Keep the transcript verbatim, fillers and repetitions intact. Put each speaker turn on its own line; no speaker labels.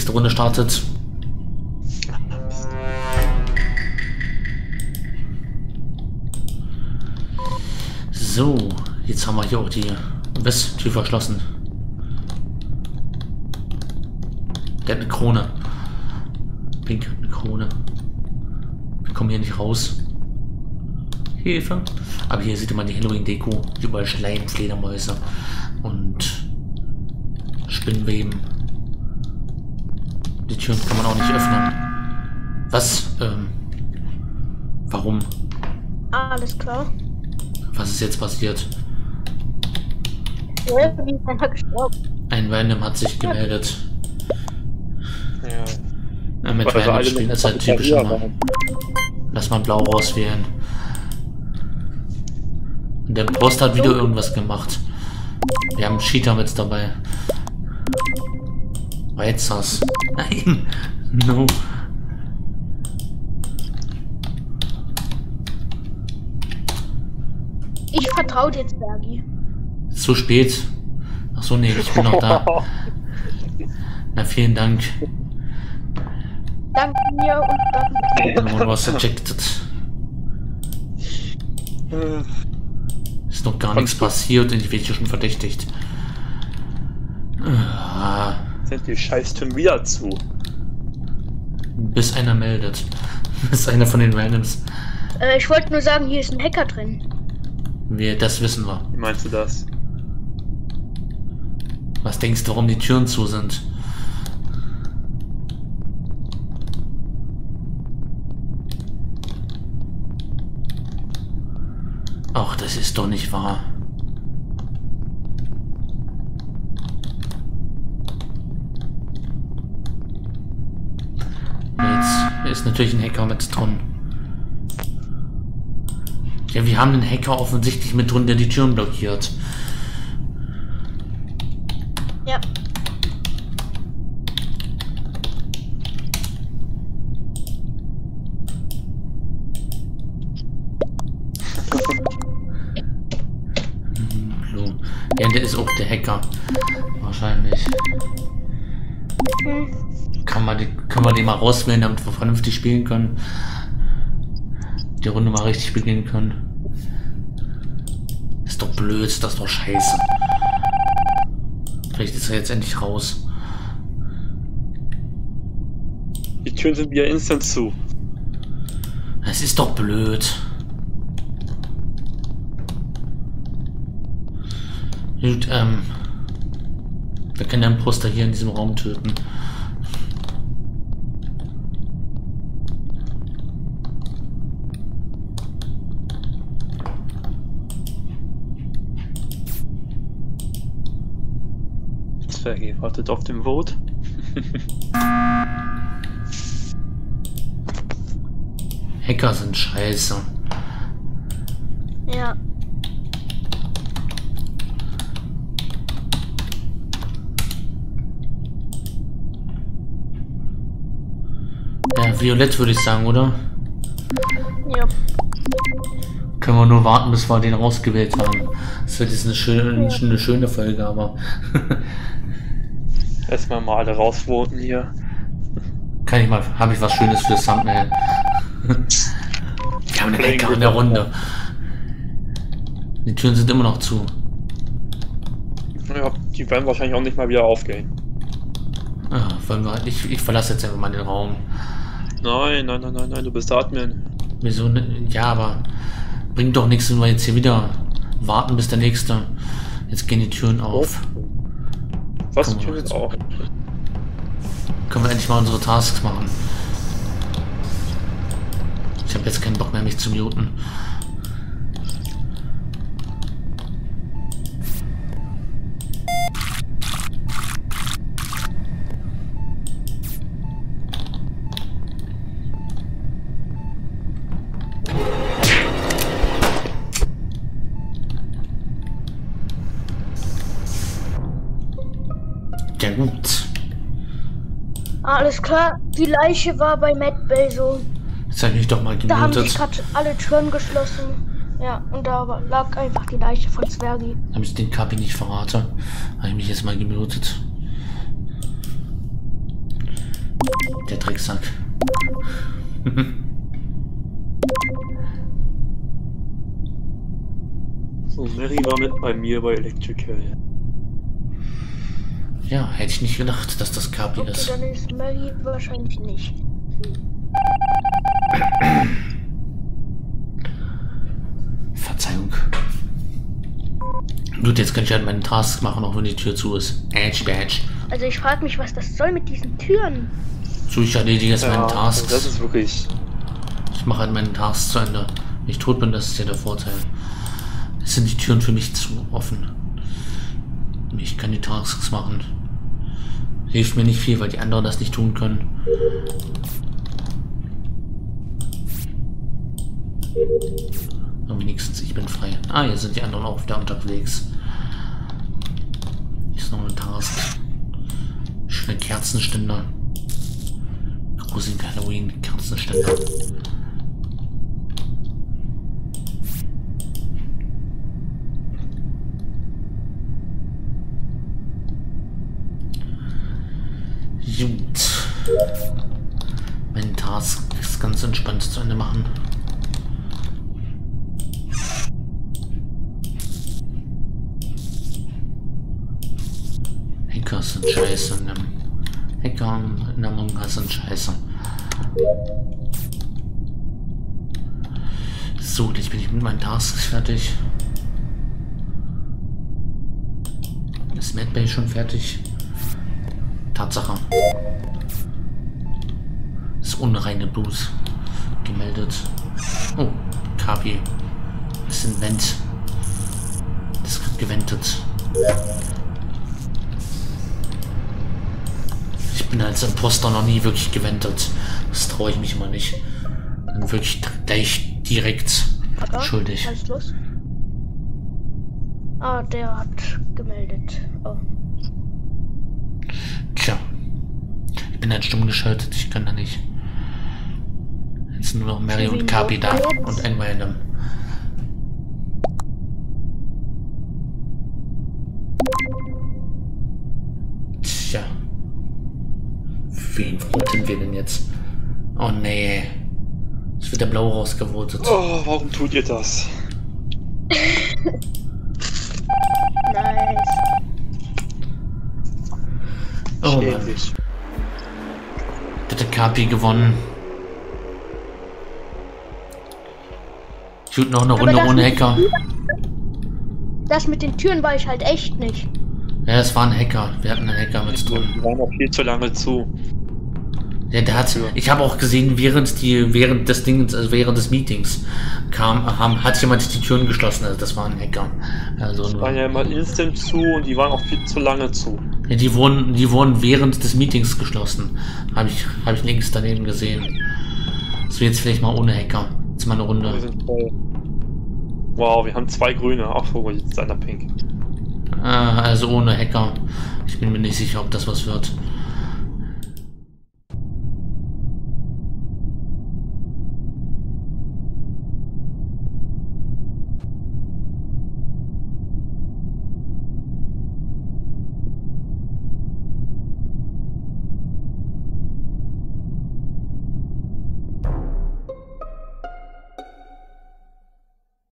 nächste Runde startet. So, jetzt haben wir hier auch die Westtür verschlossen. Der hat eine Krone. Pink, eine Krone. Wir kommen hier nicht raus. Hilfe. Aber hier sieht man die Halloween-Deko. Überall Schleim, Fledermäuse und Spinnweben. Die Türen kann man auch nicht öffnen. Was? Ähm. Warum?
Alles klar.
Was ist jetzt passiert?
Ja, wie ist einer gestorben?
Ein Random hat sich gemeldet.
Ja.
Ja, mit
Weil wir
Random
alle
spielen
noch
ist halt
Cafeteria
typisch immer.
waren.
Lass mal blau rauswählen. Und der Post hat wieder irgendwas gemacht. Wir haben Cheater mit dabei. War jetzt das? Nein! No!
Ich vertraue dir jetzt, Bergi.
Zu spät. Ach so, nee, ich bin noch da. Na, vielen Dank.
Danke mir und dann.
No one was ejected. Ist noch gar nichts passiert und ich werde hier schon verdächtigt. Ah,
Sind die Scheißtüren wieder zu?
bis einer meldet. Bis einer von den Randoms.
Äh, ich wollte nur sagen, hier ist ein Hacker drin.
Wir, das wissen wir.
Wie meinst du das?
Was denkst du, warum die Türen zu sind? Ach, das ist doch nicht wahr. Jetzt ist natürlich ein Hacker mit drin. Ja, wir haben den Hacker offensichtlich mit drin, der die Türen blockiert.
Ja.
So. Ja, der ist auch der Hacker. Wahrscheinlich.
Hm.
Kann man die, können wir den mal rauswählen, damit wir vernünftig spielen können. Die Runde mal richtig beginnen können. Ist doch blöd, ist das doch scheiße. Vielleicht ist er jetzt endlich raus.
Die Türen sind wieder instant zu.
Es ist doch blöd. Gut, ähm. Wir können den Poster hier in diesem Raum töten.
Zwerge wartet auf den Vote.
Hacker sind scheiße.
Ja.
Ja, Violett würde ich sagen, oder?
Ja.
Können wir nur warten, bis wir den rausgewählt haben. Das wird jetzt eine schöne,
Ja.
eine schöne Folge, aber
Erstmal mal alle rausvoten hier.
kann ich mal, habe ich was Schönes für Thumbnail. Wir haben einen Hacker in der Runde. Die Türen sind immer noch zu.
Ja, die werden wahrscheinlich auch nicht mal wieder aufgehen.
Ah, wollen wir, ich, ich verlasse jetzt einfach mal den Raum.
Nein, nein, nein, nein, nein, du bist Admin.
Wieso? ne- Ja, aber bringt doch nichts, wenn wir jetzt hier wieder warten, bis der nächste. Jetzt gehen die Türen auf.
Was?
Komm,
Die Türen sind auf.
Können wir endlich mal unsere Tasks machen. Ich habe jetzt keinen Bock mehr, mich zu muten. Ja gut.
Alles klar, die Leiche war bei Matt Bay so.
Jetzt habe ich mich doch mal
Da haben sich
gemutet.
gerade alle Türen geschlossen. Ja, und da war- lag einfach die Leiche von Zwergi.
Habe ich den Kapi nicht verraten. Habe ich mich jetzt mal gemutet. Der Drecksack.
So, Mary war mit bei mir bei Electrical.
Ja, hätte ich nicht gedacht, dass das Kapi
Okay,
ist.
dann ist Mary wahrscheinlich nicht.
Verzeihung. Gut, jetzt kann ich halt meinen Task machen, auch wenn die Tür zu ist. Edge, Badge.
Also ich frage mich, was das soll mit diesen Türen.
So, ich erledige jetzt meinen Tasks.
Das ist wirklich.
Ich mache halt meinen Task zu Ende. Wenn ich tot bin, das ist ja der Vorteil. Es sind die Türen für mich zu offen. Ich kann die Tasks machen. Hilft mir nicht viel, weil die anderen das nicht tun können. Aber wenigstens ich bin frei. Ah, hier sind die anderen auch wieder unterwegs. Hier ist noch ein Task. Schöne Kerzenständer. Gruselige Halloween-Kerzenständer. Gut. Mein Task ist ganz entspannt zu Ende machen. Hacker sind scheiße. Hacker in der Among Us sind scheiße. So, jetzt bin ich mit meinen Tasks fertig. Ist Mad Bay schon fertig? Tatsache. Das unreine Blues gemeldet. Oh, Kapi. Bisschen Vent. Das wird gewendet. Ich bin als Imposter noch nie wirklich gewendet. Das traue ich mich immer nicht. Dann wirklich gleich direkt
Ja,
schuldig.
alles los? Ah, der hat gemeldet. Oh.
Tja. Ich bin halt stumm geschaltet, ich kann da nicht. Jetzt sind nur noch Mary und Kapi da und ein Random. Tja. Wen voten wir denn jetzt? Oh nee. Es wird der Blau rausgevotet.
Oh, warum tut ihr das?
Nice.
Oh Mann.
Schädlich.
Hat der Kapi gewonnen. Ich würde noch eine
Aber
Runde
das
ohne
mit-
Hacker.
Das mit den Türen war ich halt echt nicht.
Ja, es war ein Hacker. Wir hatten einen Hacker mit drin.
Die waren auch viel zu lange zu.
Ja, der hat. Ich habe auch gesehen, während die, während des Dings, also während des Meetings kam, haben, hat jemand die Türen geschlossen. Also das war ein Hacker. Also
Die
nur,
waren ja immer instant zu und die waren auch viel zu lange zu.
ja, die wurden, die wurden während des Meetings geschlossen. Habe ich, habe ich links daneben gesehen. Das wäre jetzt vielleicht mal ohne Hacker. Jetzt mal eine
Wir
Runde.
sind voll. Wow, wir haben zwei grüne. Ach, wo jetzt einer pink.
Äh, also ohne Hacker. Ich bin mir nicht sicher, ob das was wird.